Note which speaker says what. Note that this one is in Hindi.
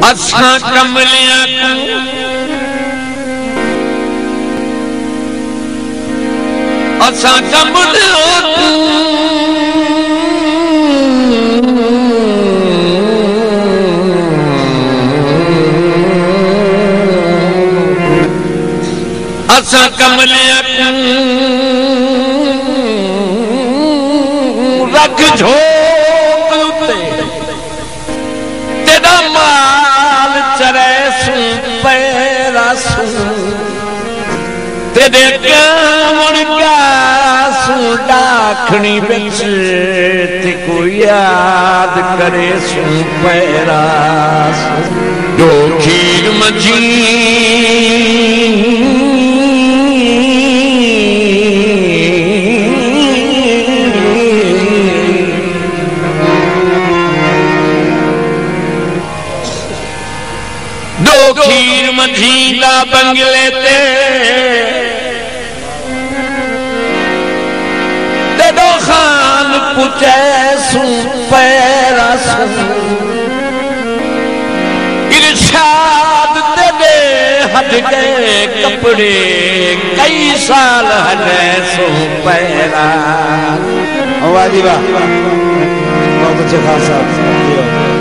Speaker 1: असां कमलिया असां कमलिया असां कमलिया रख झोक उते तेरा माल चरे सू पैरा सू तेरे कावड़ का सू डाखनी बिच ते को याद करे सू पैरा सू दो खीर मजी खीर मझीला बंगले ते दो खान पुचे सू पैरा सू इरशाद ते दे हट गए कपड़े कई साल हले सू पैरा वाह जी वाह बहुत अच्छे खास साहब।